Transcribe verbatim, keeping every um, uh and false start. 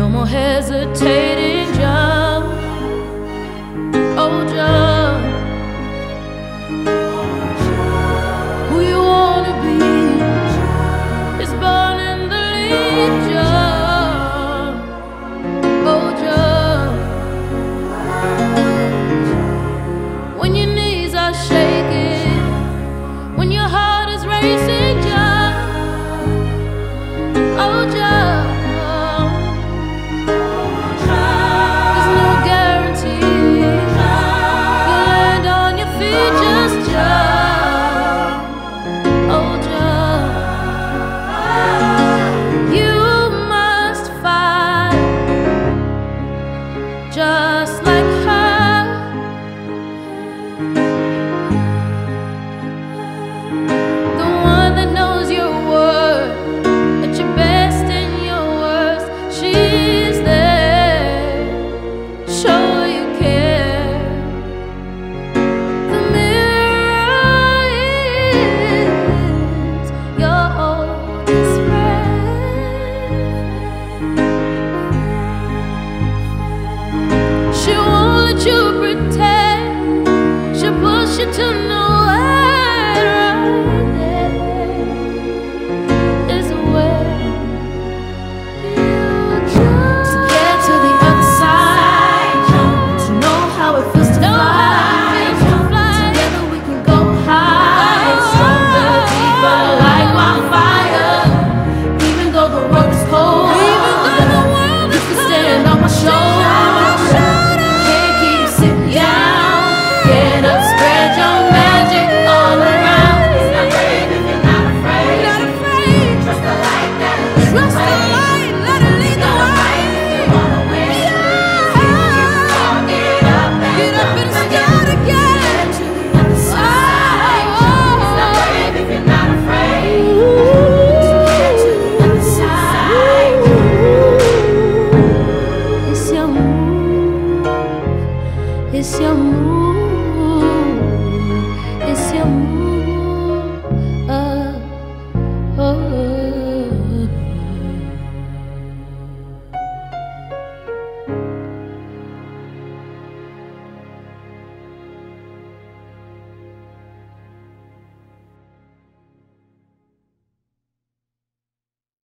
more hesitating, John. Oh, John, who you wanna be is born in the lead, John. Oh, John, when your knees are shaking, when your heart is racing, John. Oh, John. Just like her, the one that knows your worth, at your best and your worst. She's there, show you care. The mirror is your oldest friend. She won't let you pretend, she'll push you to no